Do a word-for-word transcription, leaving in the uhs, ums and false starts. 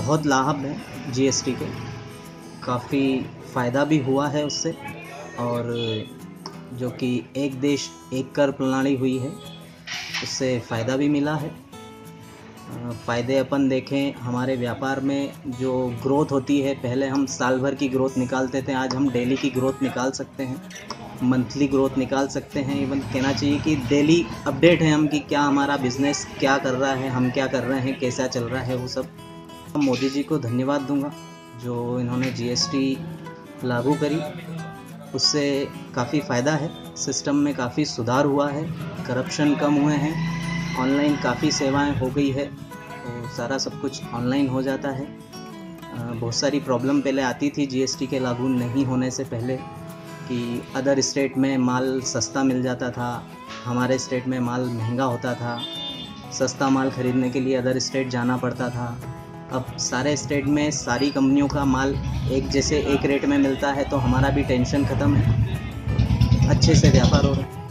बहुत लाभ है जीएसटी के, काफ़ी फ़ायदा भी हुआ है उससे। और जो कि एक देश एक कर प्रणाली हुई है, उससे फ़ायदा भी मिला है। फ़ायदे अपन देखें, हमारे व्यापार में जो ग्रोथ होती है, पहले हम साल भर की ग्रोथ निकालते थे, आज हम डेली की ग्रोथ निकाल सकते हैं, मंथली ग्रोथ निकाल सकते हैं। इवन कहना चाहिए कि डेली अपडेट है हम कि क्या हमारा बिज़नेस क्या कर रहा है, हम क्या कर रहे हैं, कैसा चल रहा है, वो सब। मोदी जी को धन्यवाद दूंगा जो इन्होंने जीएसटी लागू करी, उससे काफ़ी फ़ायदा है, सिस्टम में काफ़ी सुधार हुआ है, करप्शन कम हुए हैं, ऑनलाइन काफ़ी सेवाएं हो गई है, तो सारा सब कुछ ऑनलाइन हो जाता है। बहुत सारी प्रॉब्लम पहले आती थी जीएसटी के लागू नहीं होने से पहले, कि अदर स्टेट में माल सस्ता मिल जाता था, हमारे स्टेट में माल महंगा होता था, सस्ता माल ख़रीदने के लिए अदर स्टेट जाना पड़ता था। अब सारे स्टेट में सारी कंपनियों का माल एक जैसे एक रेट में मिलता है, तो हमारा भी टेंशन ख़त्म है, अच्छे से व्यापार हो रहा है।